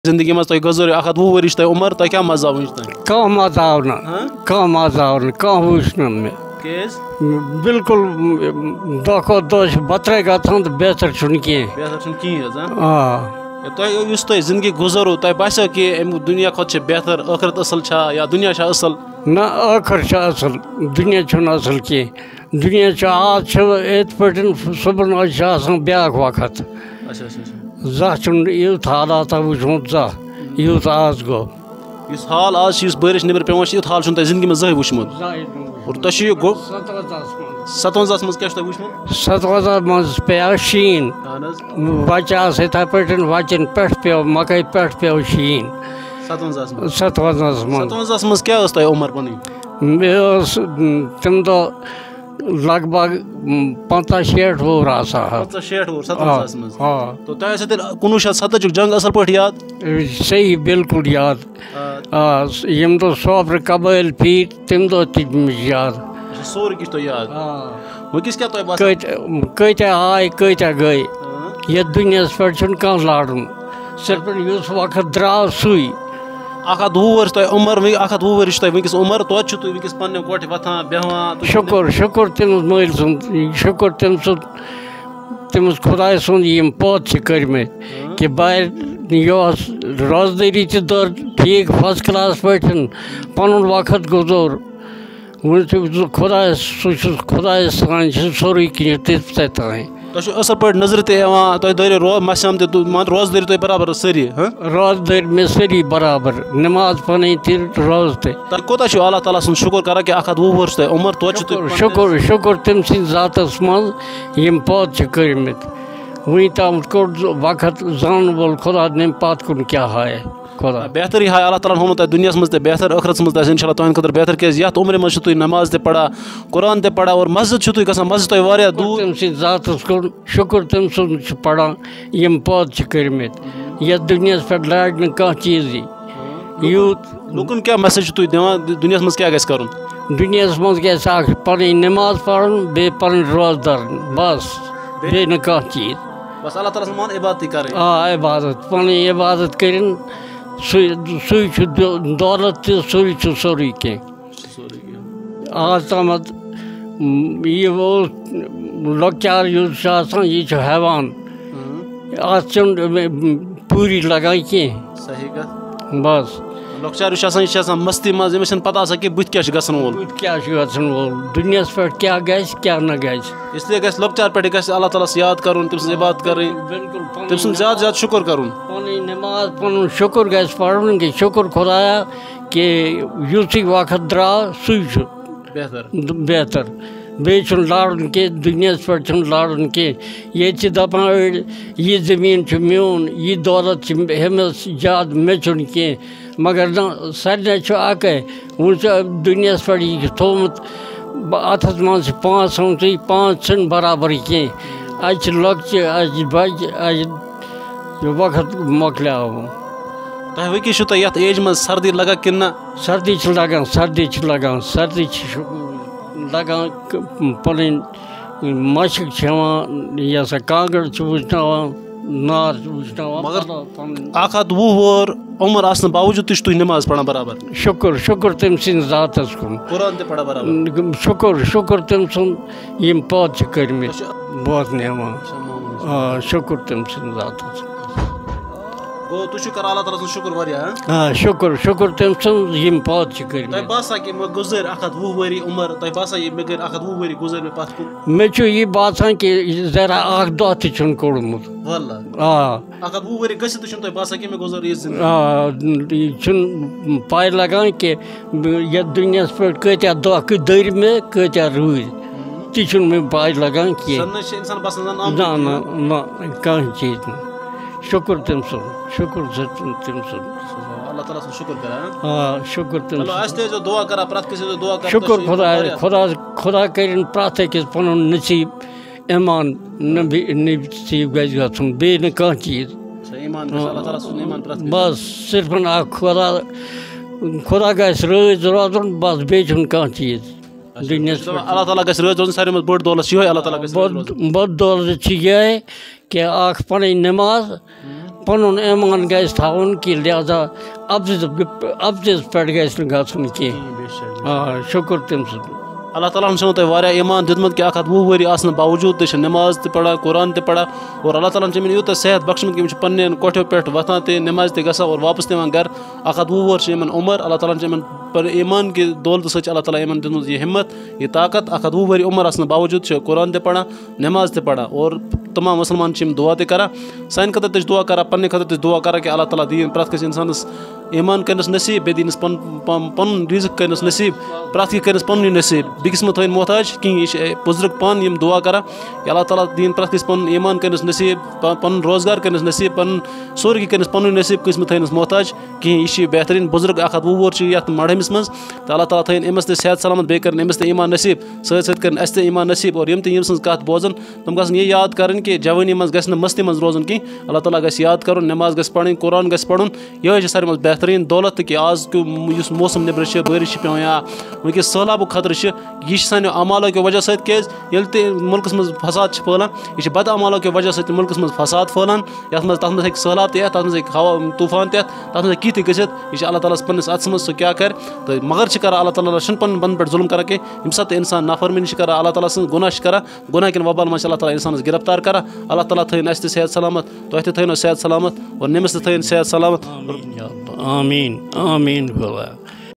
जिंदगी में गुजर 120 वर्ष तुम उम्र तुम क्या मजा कह मजा कह वुचन मे बिल्कुल दह दह बतरे गन तो बेहतर तुम जिंदगी गुजरो तुम बसो कि दुनिया खुद बेहतर आखरत असल या दुनिया असल ना आखिर असल दुनिया असल कह दुनिया आज इत पे सुबह ब्या वक्त युथ हालात वुचमुत युथ आज गो हाल आज बारिश नबर पे युथ हाल जिंदगी में जह वुचमुत और तुम 57 मज क्या वुचमुत 57 मज पे शीन वच इथे पे वचन पे पे मकई पे पे शीन 57 मज क्या उम्र पन मे तम दह लगभग 50-60 वोर तो तुम 1970 जंग असल पे याद सही बिल्कुल याद यम दो सोबर कबाइल फीट तम दह याद सोर किस याद वकिस क्या कत आय कत गई ये दुनिया पे कह लाड़न सिर्फ उस वक्त द्राव सुई 120 उम्र 120 वर्ष वस उम्र तुम वस पे कोठ वथान बेहान शुक्र शुक्र तमिस मल सुंद शुक्र तमिस खुदा सुंद यम पौध कर्म कि बाहर यह रोजदारी दर ठीक फर्स्ट क्लास पे पन वक्त गुजर वो खुदा खुदा सान सोरे कह तथ तान असल पे नजर तुम मसम रोजदारी तुम बराबर सरी रोजदारी में सरी बराबर नमाज पन रोज कोता अल्लाह ताला सुन शुक्र कर कि 120 वर्ष उम्र शुक्र शुक्र तम ज़ातस मज यम पौध कर्मित वही तम कोट वक्त जान वोल खुदा नम पत कुन क्या हाय खुदा बेहतर हाय अल्लाह ताला होमो दुनिया मज बेहतर आखरत मज इंशाल्लाह तुम खुद बेहतर क्या उम्र मज नमाज पढ़ा कुरान पढ़ा और मस्जिद तुम मस्जिद तुम दूर तम ज़ातस कुन शुक्र तम सुन पढ़ा यम पौध कर्मित ये दुनिया पे लाड़ न कह चीज यूथ लुकन क्या मैसेज तुम दिवान दुनिया मज क्या कर दुनिया मज गि पन नमाज पढ़न बे पन रोजदार बस बे न कह चीज बस अल्लाह ताला मान इबादत कर इबादत पन इबादत कर दौलत सोरी कह आज तम यह वो लचार यह हैवान अत पूरी लगान कह बस लचार मस्ती मज पता कि बुत क्या वोल क्या वोल दुनिया पे क्या क्या न इसलिए लचार पे अल्लाह ताला याद कर तम इबादत कर तम ज्यादा शुक्र कर नमाज पन शुक्र गढ़ कि शुक्र खुदाया कि युथ वक्त द्राव सु बेहतर बे लाड़न कह दुनिया पे लाड़न कह ये दपान यह ज़मीन म्यून यह दौलत हेमस याद मे कह मगर न सारे अकै वो दुनिया पे यह थोमुत अथ मज 5 सोच 5 बराबर कह अज लक्चे अज बज अज वक्त मोकलियाव तुम वकिस एज मज सर्दी लगा कि सर्दी लगान सर्दी लगान पन मशक यह सा कांगड़ वुचन नार वुचन 120 वोर उम्र आसन बावजूद तुम नमाज पढ़ा बराबर शुक्र शुक्र तम ज़ातस कुन कुरान पढ़ा बराबर शुक्र शुक्र तम यम पौध कर्मित बहुत नेमा शुक्र तम ज़ातस शुक्र शुक्र तम यम पौध कर्मित गुजर 120 वरी उम्र तुम बसा मे गई 120 वरी गुजर मे पत मे यह बासान कि जरा अख दह तुम कोड़मुत 120 वरी गसित तुम बसा कि मे गुजर पाय लगान कि ये दुनिया पे कत्या दह दर मे कत्या रूद ती मे पाय लगान ना ना ना कह चीज शुक्र तम शुक्र तम अल्लाह ताला शुक्र कर शुक्र तम जो दुआ करा प्रत किसी जो दुआ कर शुक्र खुदा खुदा खुदा कर प्रत अकिस पन नसीब ईमान नसीब गन बे न कह चीज बस सिर्फ खुदा खुदा गज रोजन बस बे कह चीज दुनिया अल्लाह ताला गस रोज सारे में बड़ दौलत अल्लाह ताला गस बड़ दौलत यह कि पन नमाज पनुन ईमान गैस थाउन कि लिहाजा अब्जिस पेट गैस न गछुन कि शुक्र तम सु अल्लाह ताला छो तुम वारिया ईमान दितमुत कि 120 वरी आसन बावजूद ते नमाज ते पढ़ा कुरान ते पढ़ा और अल्लाह ताला ने यूत सेहत बख्शमुत कि पन्ने कोठो पे वथान ते नमाज ते गसा और वापस दिवान घर 120 वर्ष इन उम्र अल्लाह ताला ने पर ईमान के दौलत सच अल्लाह ताला ईमान दितमुत ये हिम्मत ये ताकत 120 वरी उम्र आसन बावजूद कुरान ते पढ़ा नमाज ते पढ़ा और तमाम मुसलमान दुआ ते करा सान खतर ते दुआ करा पन्ने खतर ते दुआ करा कि अल्लाह ताला दीन प्रत कस इंसानस ईमान करनस नसीब बे दीनस पन रिज़्क करनस नसीब प्रत करनस पन नसीब बिकिस मत थन मोहताज कि बुजुर्ग पान यम दुआ करा कि अल्लाह ताला दीन प्रत कस पन ईमान करनस नसीब पन रोजगार करनस नसीब पन सोर करनस पन नसीब किस मत थनस मोहताज कि यह बेहतरीन बुजुर्ग 120 वर्ष ये मड़हमिस मज तो अल्लाह ताला थन अमस सेहत सलामत बे कर अमस ईमान नसीब सत सत कर अस ईमान नसीब और यम यम सज कत बोजन तुम गसन ये याद कर कि जवानी मज गस मस्ती मज रोजन कि अल्लाह ताला गस याद कर नमाज गस पढ़ कुरान गस पढ़ुन यह सारे मज बेहतरीन दौलत कि आज इस मौसम नबर बारिश पे या वनकस सैलाब खतर यह सान अमालों के वजह सत मुल्कस मज फसाद फैलान यह बद अमालों के वजह सत मुल्कस मज फसाद फैलान तथ मज सैलाब तथ मज हवा तूफान तथ मज कह गसित यह अल्लाह ताला पन्नस अत्स मज सह क्या कर तो मगर कर अल्लाह ताला पन बंद पे जुल्म कर यम सात इंसान नाफरमानी कर अल्लाह ताला सज गुनाह कर गुनाह किन वबाल मज अल्लाह ताला इंसान गिरफ्तार कर अल्लाह ताला थन अस सेहत सलामत तुह थो सेहत सलामत और नमिस थन सेहत सलामत आमीन आमीन।